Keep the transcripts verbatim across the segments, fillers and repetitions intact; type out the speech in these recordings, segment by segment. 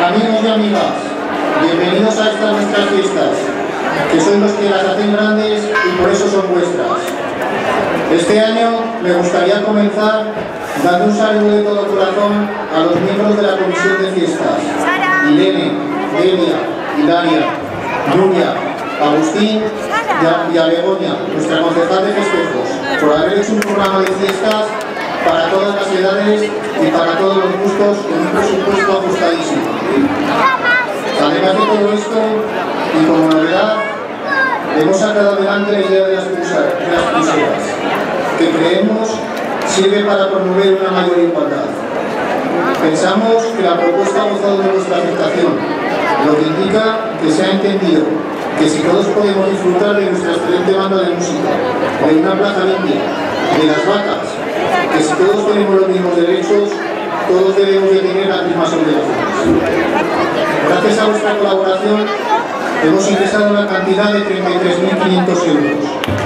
Amigos y amigas, bienvenidos a estas nuestras fiestas, que sois los que las hacen grandes y por eso son vuestras. Este año me gustaría comenzar dando un saludo de todo corazón a los miembros de la Comisión de Fiestas: Irene, Delia, Hilaria, Nuria, Agustín y a Begoña, nuestra concejal de festejos, por haber hecho un programa de fiestas para todas las edades y para todos los gustos, con un presupuesto ajustadísimo. Además de todo esto, y como novedad, hemos sacado adelante la idea de las pulseras, que creemos sirve para promover una mayor igualdad. Pensamos que la propuesta ha gozado de nuestra aceptación, lo que indica que se ha entendido que si todos podemos disfrutar de nuestra excelente banda de música, de una plaza limpia, de las vacas, que si todos tenemos los mismos derechos, todos debemos de tener las mismas obligaciones. Gracias a vuestra colaboración, hemos ingresado una cantidad de treinta y tres mil quinientos euros.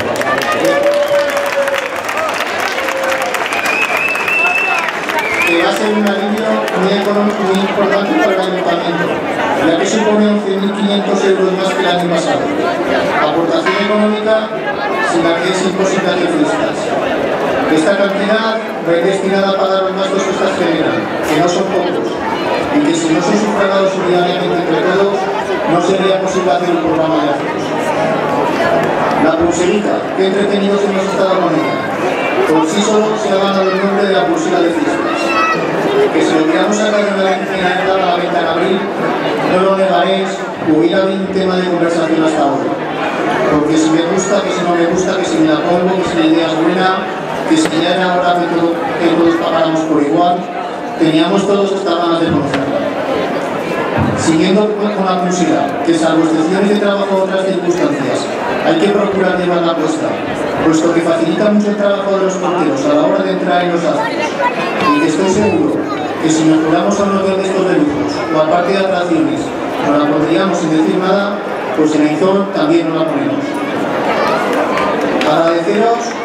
Que va a ser un alivio muy económico muy importante para el ayuntamiento, ya que supone once mil quinientos euros más que el año pasado. Aportación económica sin la que es imposible hacer fiestas. Esta cantidad va a ir destinada a pagar los gastos que estas generan, que no son pocos, y que si no son sufragados solidariamente entre todos, no sería posible hacer un programa de actos. La pulserita, qué entretenidos hemos estado con ella. Por sí solo se ha ganado el nombre de la pulsera de fiestas. Que si lo hubiéramos sacado en la venta a la venta en abril, no lo negaréis, hubiera habido un tema de conversación hasta ahora. Porque si me gusta, que si no me gusta, que si me la pongo, que si la idea es buena, que si ya era hora que, todo, que todos pagáramos por igual, teníamos todos estas ganas de conocerla. Siguiendo con la pulsera, que salvo excepciones de trabajo o otras circunstancias, hay que procurar llevarla puesta, puesto que facilita mucho el trabajo de los porteros a la hora de entrar en los actos. Y que estoy seguro que si nos juramos a un hotel de estos de lujos o al parque de atracciones, no la pondríamos sin decir nada, pues en el Izor también no la ponemos. Agradeceros